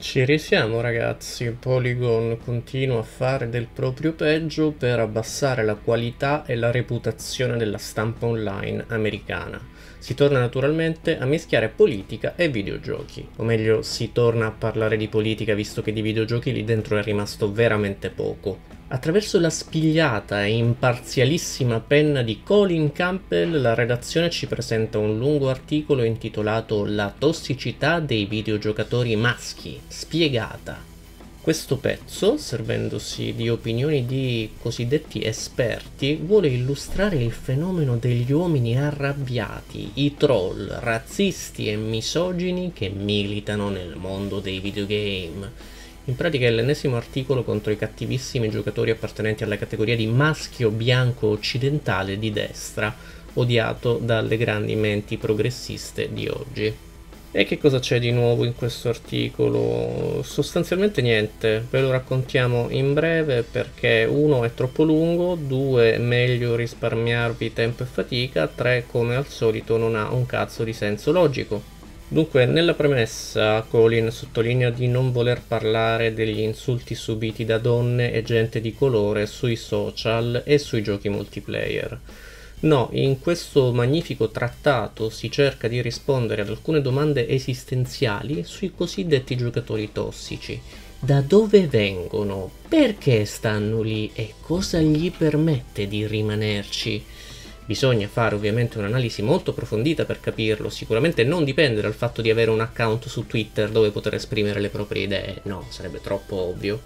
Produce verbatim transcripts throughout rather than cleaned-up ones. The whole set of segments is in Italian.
Ci risiamo ragazzi, Polygon continua a fare del proprio peggio per abbassare la qualità e la reputazione della stampa online americana. Si torna naturalmente a mischiare politica e videogiochi, o meglio si torna a parlare di politica visto che di videogiochi lì dentro è rimasto veramente poco. Attraverso la spigliata e imparzialissima penna di Colin Campbell, la redazione ci presenta un lungo articolo intitolato La tossicità dei videogiocatori maschi, spiegata. Questo pezzo, servendosi di opinioni di cosiddetti esperti, vuole illustrare il fenomeno degli uomini arrabbiati, i troll, razzisti e misogini che militano nel mondo dei videogame. In pratica è l'ennesimo articolo contro i cattivissimi giocatori appartenenti alla categoria di maschio bianco occidentale di destra, odiato dalle grandi menti progressiste di oggi. E che cosa c'è di nuovo in questo articolo? Sostanzialmente niente, ve lo raccontiamo in breve perché uno è troppo lungo, due è meglio risparmiarvi tempo e fatica, tre come al solito non ha un cazzo di senso logico. Dunque, nella premessa Colin sottolinea di non voler parlare degli insulti subiti da donne e gente di colore sui social e sui giochi multiplayer. No, in questo magnifico trattato si cerca di rispondere ad alcune domande esistenziali sui cosiddetti giocatori tossici. Da dove vengono? Perché stanno lì? E cosa gli permette di rimanerci? Bisogna fare ovviamente un'analisi molto approfondita per capirlo, sicuramente non dipende dal fatto di avere un account su Twitter dove poter esprimere le proprie idee, no, sarebbe troppo ovvio.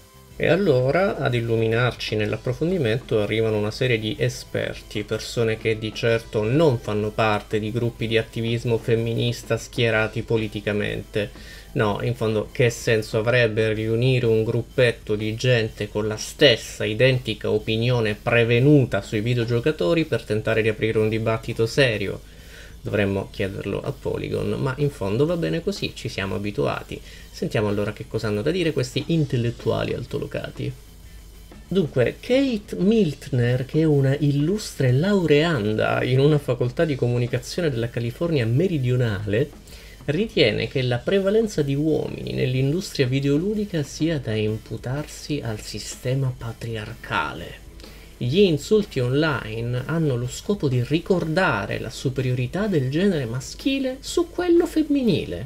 E allora, ad illuminarci nell'approfondimento, arrivano una serie di esperti, persone che di certo non fanno parte di gruppi di attivismo femminista schierati politicamente. No, in fondo, che senso avrebbe riunire un gruppetto di gente con la stessa identica opinione prevenuta sui videogiocatori per tentare di aprire un dibattito serio? Dovremmo chiederlo a Polygon, ma in fondo va bene così, ci siamo abituati. Sentiamo allora che cosa hanno da dire questi intellettuali altolocati. Dunque, Kate Miltner, che è una illustre laureanda in una facoltà di comunicazione della California meridionale, ritiene che la prevalenza di uomini nell'industria videoludica sia da imputarsi al sistema patriarcale. Gli insulti online hanno lo scopo di ricordare la superiorità del genere maschile su quello femminile.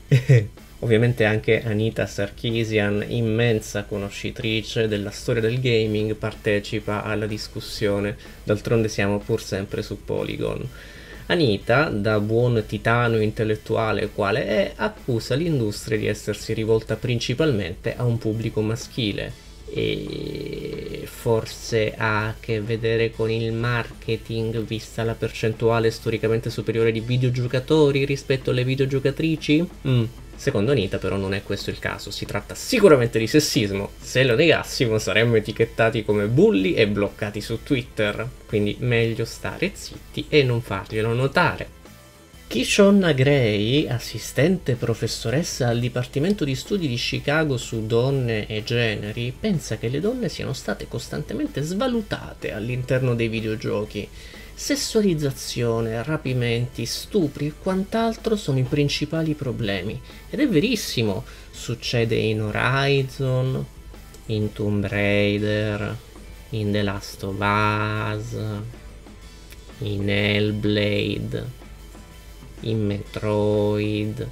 Ovviamente anche Anita Sarkeesian, immensa conoscitrice della storia del gaming, partecipa alla discussione, d'altronde siamo pur sempre su Polygon. Anita, da buon titano intellettuale quale è, accusa l'industria di essersi rivolta principalmente a un pubblico maschile. E forse ha a che vedere con il marketing, vista la percentuale storicamente superiore di videogiocatori rispetto alle videogiocatrici? Mm. Secondo Anita però non è questo il caso, si tratta sicuramente di sessismo. Se lo negassimo saremmo etichettati come bulli e bloccati su Twitter, quindi meglio stare zitti e non farglielo notare. Kishonna Gray, assistente professoressa al Dipartimento di Studi di Chicago su donne e generi, pensa che le donne siano state costantemente svalutate all'interno dei videogiochi. Sessualizzazione, rapimenti, stupri e quant'altro sono i principali problemi. Ed è verissimo, succede in Horizon, in Tomb Raider, in The Last of Us, in Hellblade, in Metroid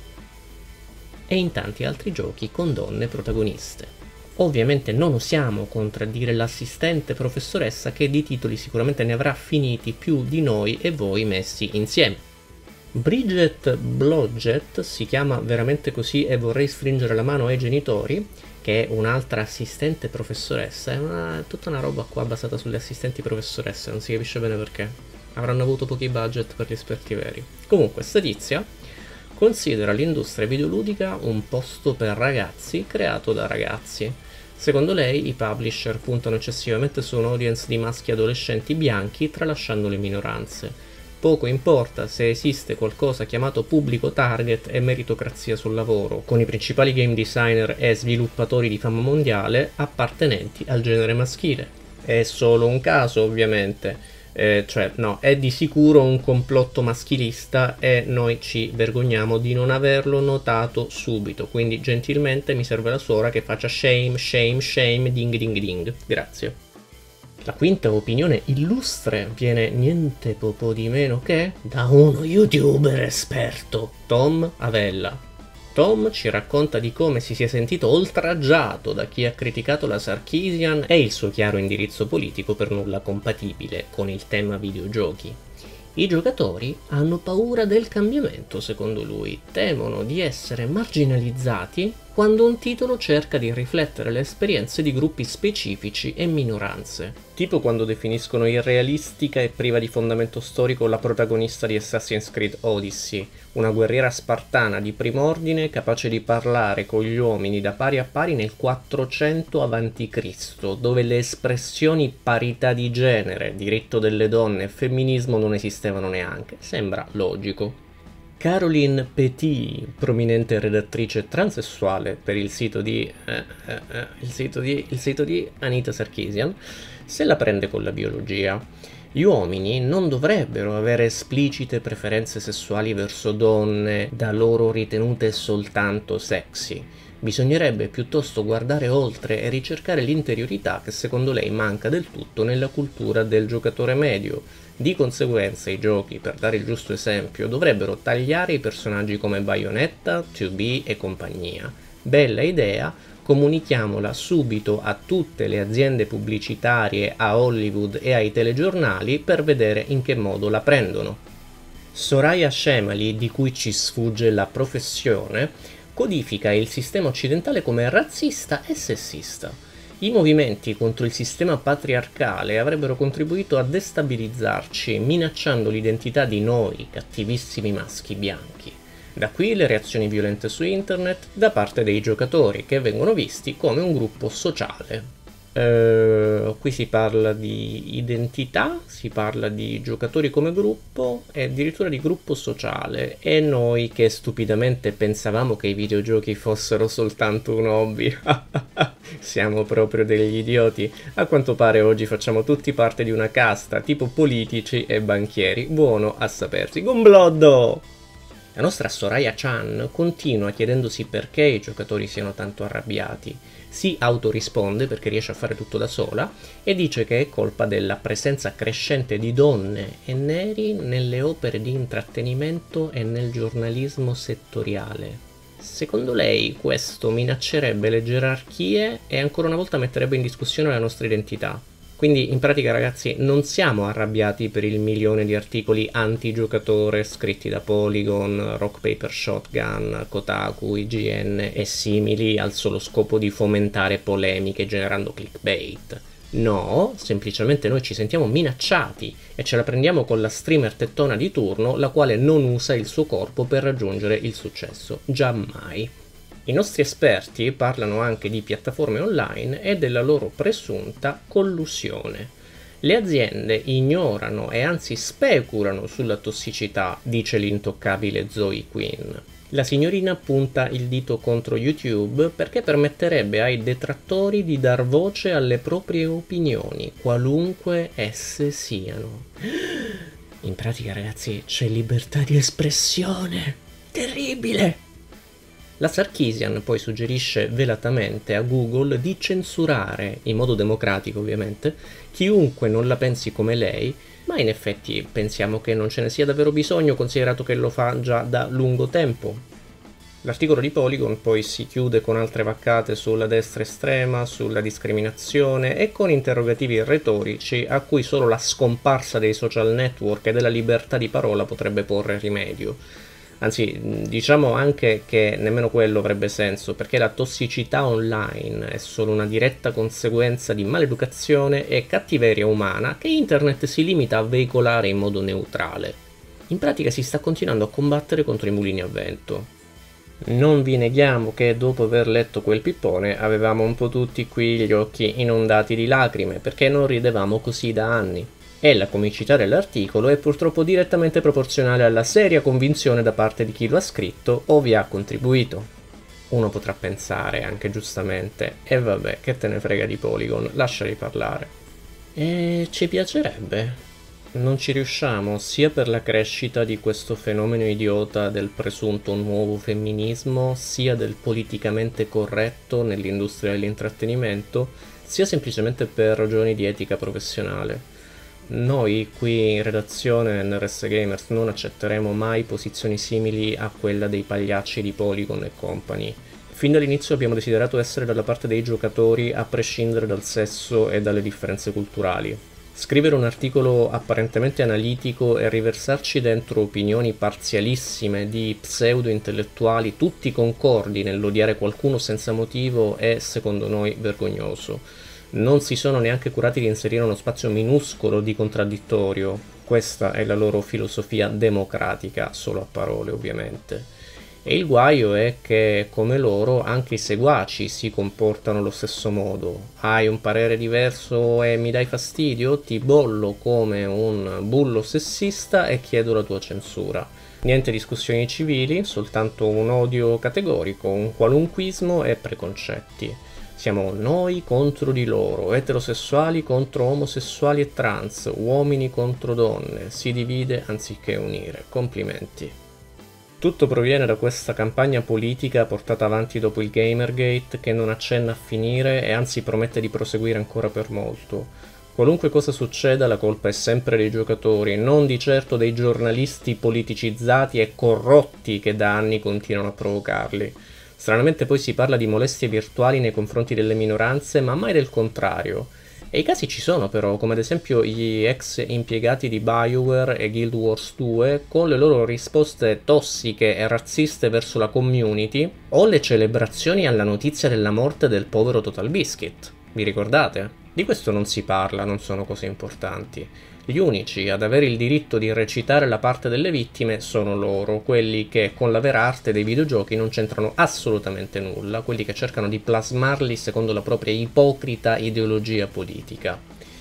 e in tanti altri giochi con donne protagoniste. Ovviamente non osiamo contraddire l'assistente professoressa che di titoli sicuramente ne avrà finiti più di noi e voi messi insieme. Bridget Blodgett, si chiama veramente così e vorrei stringere la mano ai genitori, che è un'altra assistente professoressa, è una, tutta una roba qua basata sulle assistenti professoresse, non si capisce bene perché. Avranno avuto pochi budget per gli esperti veri. Comunque, sta tizia considera l'industria videoludica un posto per ragazzi creato da ragazzi. Secondo lei i publisher puntano eccessivamente su un'audience di maschi adolescenti bianchi tralasciando le minoranze. Poco importa se esiste qualcosa chiamato pubblico target e meritocrazia sul lavoro, con i principali game designer e sviluppatori di fama mondiale appartenenti al genere maschile. È solo un caso, ovviamente. Eh, cioè, no, è di sicuro un complotto maschilista e noi ci vergogniamo di non averlo notato subito. Quindi, gentilmente, mi serve la suora che faccia shame, shame, shame, ding, ding, ding. Grazie. La quinta opinione illustre viene niente po' di meno che da uno youtuber esperto, Tom Avella. Tom ci racconta di come si sia sentito oltraggiato da chi ha criticato la Sarkeesian e il suo chiaro indirizzo politico per nulla compatibile con il tema videogiochi. I giocatori hanno paura del cambiamento, secondo lui, temono di essere marginalizzati quando un titolo cerca di riflettere le esperienze di gruppi specifici e minoranze. Tipo quando definiscono irrealistica e priva di fondamento storico la protagonista di Assassin's Creed Odyssey, una guerriera spartana di prim'ordine capace di parlare con gli uomini da pari a pari nel quattrocento avanti Cristo, dove le espressioni parità di genere, diritto delle donne e femminismo non esistevano neanche. Sembra logico. Caroline Petit, prominente redattrice transessuale per il sito di, eh, eh, eh, il sito di, il sito di Anita Sarkeesian, se la prende con la biologia. Gli uomini non dovrebbero avere esplicite preferenze sessuali verso donne da loro ritenute soltanto sexy. Bisognerebbe piuttosto guardare oltre e ricercare l'interiorità che secondo lei manca del tutto nella cultura del giocatore medio. Di conseguenza i giochi, per dare il giusto esempio, dovrebbero tagliare i personaggi come Bayonetta, due B e compagnia. Bella idea, comunichiamola subito a tutte le aziende pubblicitarie, a Hollywood e ai telegiornali per vedere in che modo la prendono. Soraya Chemaly, di cui ci sfugge la professione, codifica il sistema occidentale come razzista e sessista. I movimenti contro il sistema patriarcale avrebbero contribuito a destabilizzarci, minacciando l'identità di noi, cattivissimi maschi bianchi. Da qui le reazioni violente su internet da parte dei giocatori, che vengono visti come un gruppo sociale. Uh, qui si parla di identità, si parla di giocatori come gruppo e addirittura di gruppo sociale, e noi che stupidamente pensavamo che i videogiochi fossero soltanto un hobby. Siamo proprio degli idioti. A quanto pare oggi facciamo tutti parte di una casta tipo politici e banchieri. Buono a sapersi. Gombloddo! La nostra Soraya Chan continua chiedendosi perché i giocatori siano tanto arrabbiati. Si autorisponde perché riesce a fare tutto da sola e dice che è colpa della presenza crescente di donne e neri nelle opere di intrattenimento e nel giornalismo settoriale. Secondo lei questo minaccerebbe le gerarchie e ancora una volta metterebbe in discussione la nostra identità. Quindi in pratica, ragazzi, non siamo arrabbiati per il milione di articoli anti-giocatore scritti da Polygon, Rock Paper Shotgun, Kotaku, I G N e simili al solo scopo di fomentare polemiche generando clickbait. No, semplicemente noi ci sentiamo minacciati e ce la prendiamo con la streamer tettona di turno, la quale non usa il suo corpo per raggiungere il successo. Giammai. I nostri esperti parlano anche di piattaforme online e della loro presunta collusione. Le aziende ignorano e anzi speculano sulla tossicità, dice l'intoccabile Zoe Quinn. La signorina punta il dito contro YouTube perché permetterebbe ai detrattori di dar voce alle proprie opinioni, qualunque esse siano. In pratica, ragazzi, c'è libertà di espressione. Terribile! La Sarkeesian poi suggerisce velatamente a Google di censurare, in modo democratico ovviamente, chiunque non la pensi come lei, ma in effetti pensiamo che non ce ne sia davvero bisogno, considerato che lo fa già da lungo tempo. L'articolo di Polygon poi si chiude con altre vaccate sulla destra estrema, sulla discriminazione e con interrogativi retorici a cui solo la scomparsa dei social network e della libertà di parola potrebbe porre rimedio. Anzi, diciamo anche che nemmeno quello avrebbe senso, perché la tossicità online è solo una diretta conseguenza di maleducazione e cattiveria umana che internet si limita a veicolare in modo neutrale. In pratica si sta continuando a combattere contro i mulini a vento. Non vi neghiamo che dopo aver letto quel pippone avevamo un po' tutti qui gli occhi inondati di lacrime, perché non ridevamo così da anni. E la comicità dell'articolo è purtroppo direttamente proporzionale alla seria convinzione da parte di chi lo ha scritto o vi ha contribuito. Uno potrà pensare, anche giustamente, e vabbè, che te ne frega di Polygon, lasciali parlare. E ci piacerebbe. Non ci riusciamo sia per la crescita di questo fenomeno idiota del presunto nuovo femminismo, sia del politicamente corretto nell'industria dell'intrattenimento, sia semplicemente per ragioni di etica professionale. Noi qui in redazione N R S Gamers non accetteremo mai posizioni simili a quella dei pagliacci di Polygon e Company. Fin dall'inizio abbiamo desiderato essere dalla parte dei giocatori a prescindere dal sesso e dalle differenze culturali. Scrivere un articolo apparentemente analitico e riversarci dentro opinioni parzialissime di pseudo-intellettuali tutti concordi nell'odiare qualcuno senza motivo è, secondo noi, vergognoso. Non si sono neanche curati di inserire uno spazio minuscolo di contraddittorio. Questa è la loro filosofia democratica, solo a parole ovviamente. E il guaio è che, come loro, anche i seguaci si comportano allo stesso modo. Hai un parere diverso e mi dai fastidio? Ti bollo come un bullo sessista e chiedo la tua censura. Niente discussioni civili, soltanto un odio categorico, un qualunquismo e preconcetti. Siamo noi contro di loro, eterosessuali contro omosessuali e trans, uomini contro donne, si divide anziché unire. Complimenti. Tutto proviene da questa campagna politica portata avanti dopo il Gamergate che non accenna a finire e anzi promette di proseguire ancora per molto. Qualunque cosa succeda la colpa è sempre dei giocatori, non di certo dei giornalisti politicizzati e corrotti che da anni continuano a provocarli. Stranamente poi si parla di molestie virtuali nei confronti delle minoranze, ma mai del contrario. E i casi ci sono però, come ad esempio gli ex impiegati di BioWare e Guild Wars due con le loro risposte tossiche e razziste verso la community, o le celebrazioni alla notizia della morte del povero Total Biscuit. Vi ricordate? Di questo non si parla, non sono cose importanti. Gli unici ad avere il diritto di recitare la parte delle vittime sono loro, quelli che con la vera arte dei videogiochi non c'entrano assolutamente nulla, quelli che cercano di plasmarli secondo la propria ipocrita ideologia politica.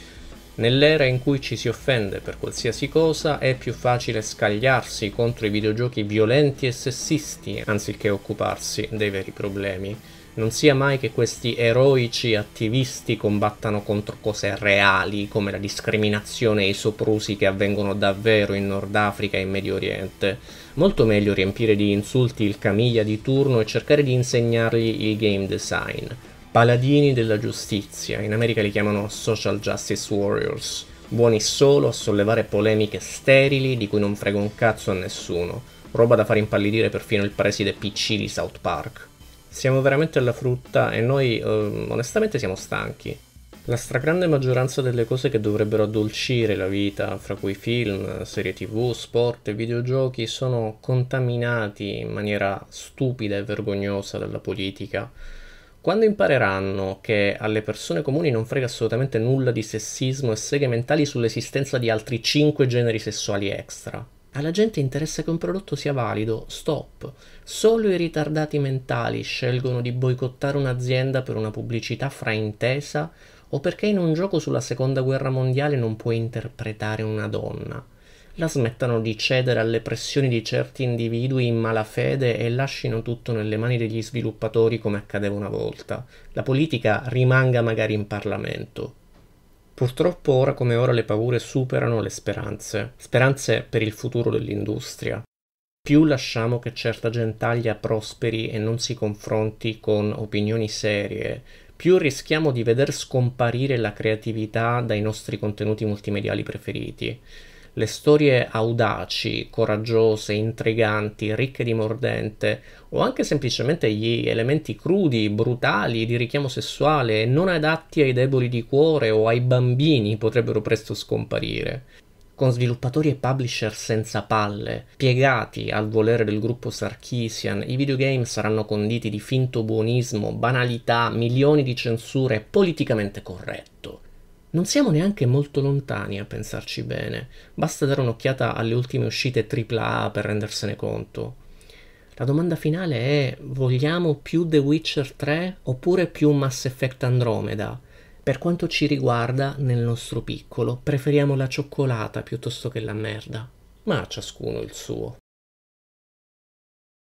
Nell'era in cui ci si offende per qualsiasi cosa è più facile scagliarsi contro i videogiochi violenti e sessisti anziché occuparsi dei veri problemi. Non sia mai che questi eroici attivisti combattano contro cose reali come la discriminazione e i soprusi che avvengono davvero in Nord Africa e in Medio Oriente. Molto meglio riempire di insulti il Camiglia di turno e cercare di insegnargli il game design. Paladini della giustizia, in America li chiamano Social Justice Warriors, buoni solo a sollevare polemiche sterili di cui non frega un cazzo a nessuno, roba da far impallidire perfino il preside P C di South Park. Siamo veramente alla frutta e noi eh, onestamente siamo stanchi. La stragrande maggioranza delle cose che dovrebbero addolcire la vita, fra cui film, serie tv, sport e videogiochi, sono contaminati in maniera stupida e vergognosa dalla politica. Quando impareranno che alle persone comuni non frega assolutamente nulla di sessismo e seghe mentali sull'esistenza di altri cinque generi sessuali extra? Alla gente interessa che un prodotto sia valido, stop. Solo i ritardati mentali scelgono di boicottare un'azienda per una pubblicità fraintesa o perché in un gioco sulla seconda guerra mondiale non puoi interpretare una donna. La smettano di cedere alle pressioni di certi individui in malafede e lasciano tutto nelle mani degli sviluppatori come accadeva una volta. La politica rimanga magari in Parlamento. Purtroppo ora come ora le paure superano le speranze, speranze per il futuro dell'industria. Più lasciamo che certa gentaglia prosperi e non si confronti con opinioni serie, più rischiamo di veder scomparire la creatività dai nostri contenuti multimediali preferiti. Le storie audaci, coraggiose, intriganti, ricche di mordente, o anche semplicemente gli elementi crudi, brutali, di richiamo sessuale, non adatti ai deboli di cuore o ai bambini potrebbero presto scomparire. Con sviluppatori e publisher senza palle, piegati al volere del gruppo Sarkisian, i videogame saranno conditi di finto buonismo, banalità, milioni di censure e politicamente corretto. Non siamo neanche molto lontani a pensarci bene, basta dare un'occhiata alle ultime uscite tripla A per rendersene conto. La domanda finale è: vogliamo più The Witcher tre oppure più Mass Effect Andromeda? Per quanto ci riguarda, nel nostro piccolo, preferiamo la cioccolata piuttosto che la merda, ma a ciascuno il suo.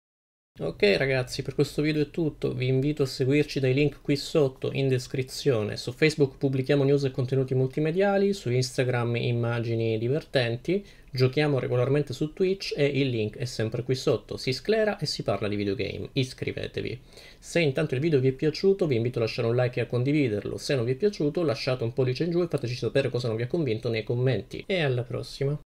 Ok ragazzi, per questo video è tutto, vi invito a seguirci dai link qui sotto in descrizione. Su Facebook pubblichiamo news e contenuti multimediali, su Instagram immagini divertenti, giochiamo regolarmente su Twitch e il link è sempre qui sotto. Si sclera e si parla di videogame, iscrivetevi. Se intanto il video vi è piaciuto vi invito a lasciare un like e a condividerlo, se non vi è piaciuto lasciate un pollice in giù e fateci sapere cosa non vi ha convinto nei commenti. E alla prossima!